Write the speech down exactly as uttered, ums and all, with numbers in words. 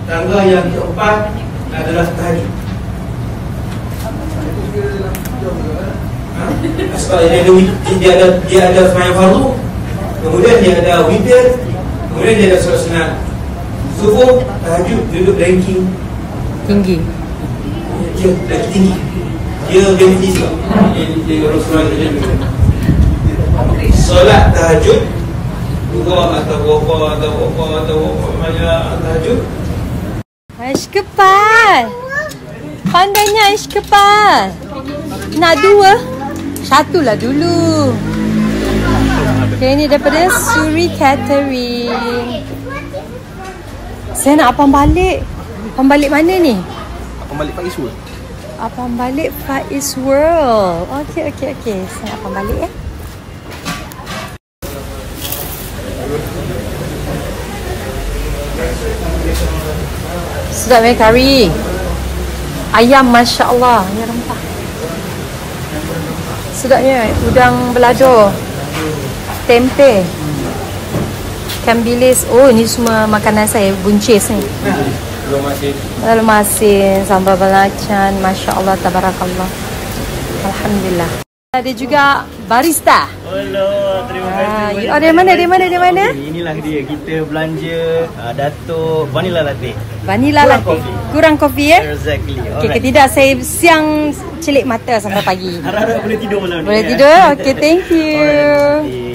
Tangga yang keempat adalah tahajud. Ha? Sebab dia ada, dia ada, dia ada sembahyang fardu, kemudian dia ada witir, kemudian dia ada solat sunat. Subuh, tahajud, duduk ranking tinggi. Dia lagi tinggi. Dia ganti sebab dia, dia Rasulullah dia solat tahajud dua atau berapa atau berapa atau berapa banyak tahajud. Aish kepal. Pandainya Aish kepal. Nak dua? Satulah dulu. Okay, ini daripada Suri Catering. Saya nak apam balik. Apam balik mana ni? Apam balik Faiz World. Apam balik Faiz World. Okey, okey, okey. Saya nak apam balik eh. Sedap eh kari. Ayam Masya Allah. Ayam rempah. Sedapnya udang belado. Tempe. Ikan bilis. Oh, ni semua makanan saya. Buncis ni. Belum masih. Belum masih. Sambal belacan. Masya Allah. Tabarakallah. Alhamdulillah. Ada juga barista. Hello, terima kasih. Ah, oh, dari mana? Dari mana? Dari mana? Okay, inilah dia. Kita belanja uh, Datuk Vanilla Latte. Vanilla Kurang latte. kopi. Kurang kopi eh? Exactly. Okey, okay, tidak saya siang celik mata sampai pagi. Harap-harap boleh tidur malam ni. Boleh ya? tidur? Okey, thank you. Alright.